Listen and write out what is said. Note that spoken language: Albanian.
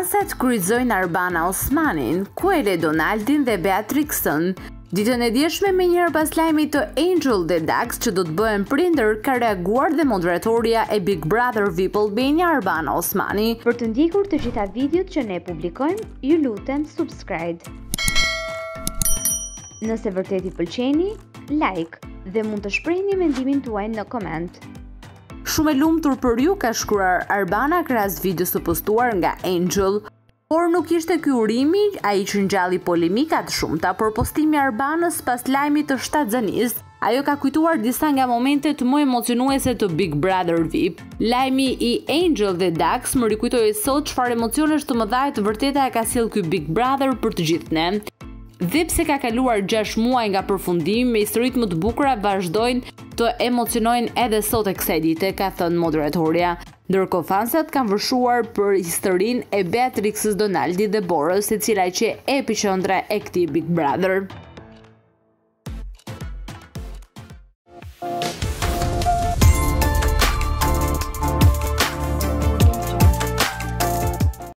Fansat kryqëzojnë Arbana Osmanin, ku e le Donaldin dhe Beatrixën. Ditën e djeshme, me njëherë pas lajmit të Angel dhe Dax që do të bëhen prindër, ka reaguar dhe moderatoria e Big Brother VIP Albania Arbana Osmani. Për të ndjekur të gjitha videot që ne publikojmë, ju lutem subscribe. Nëse vërtet i pëlqeni, like dhe mund të shprehni mendimin tuaj në koment. Shumë e lumtur për ju, ka shkruar Arbana krahas videos të postuar nga Angel. Por nuk ishte ky urimi ai që ngjalli polemika të shumta, por postimi i Arbanës pas lajmit të shtatzanisë, ajo ka kujtuar disa nga momentet më emocionuese të Big Brother VIP. Lajmi i Angel dhe Dax më rikujtoi sot çfarë emocionesh të mëdha të vërteta e ka sjell ky Big Brother për të gjithë ne. Dhe pse ka kaluar 6 muaj nga përfundimi, me historitë më të bukura vazhdojnë të emocionojnë edhe sot e kësaj dite, ka thënë moderatoria. Ndërkohë fansat kanë vërshuar për historinë e Beatrixës, Donaldit dhe Borës, e cila që e epiqendra e këtij Big Brother.